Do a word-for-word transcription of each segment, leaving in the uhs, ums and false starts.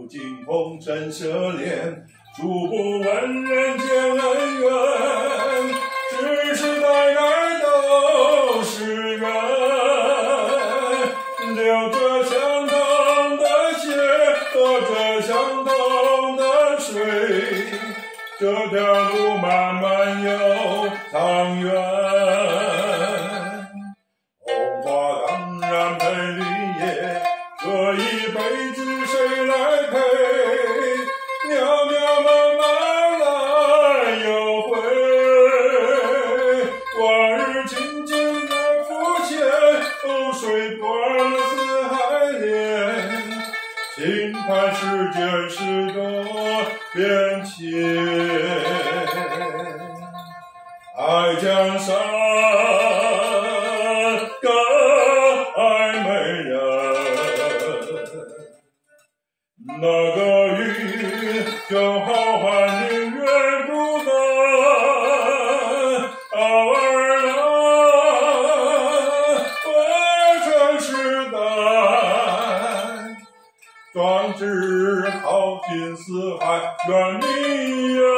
尽红尘奢恋，数不完人间恩怨，世世代代都是人，流着相同的血，喝着相同的水，这条路漫漫又长远。红花当然配绿叶，这一辈子谁来陪？渺渺茫茫来又回，往日情景的浮现，湖水断了四海连，轻叹世间事多变迁。爱江山更爱美人，那个云就好汉宁愿孤单，偶尔来为尘世代，壮志豪情四海远名扬，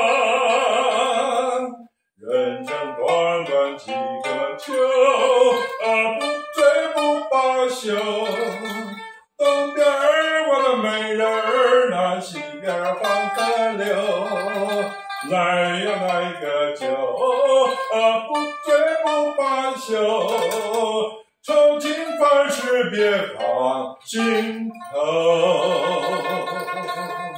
人生短短几个秋，啊不醉不罢休，东边儿我的美人儿，那西边儿黄河流，来呀来个酒，啊不醉不罢休，愁情烦事别放心头。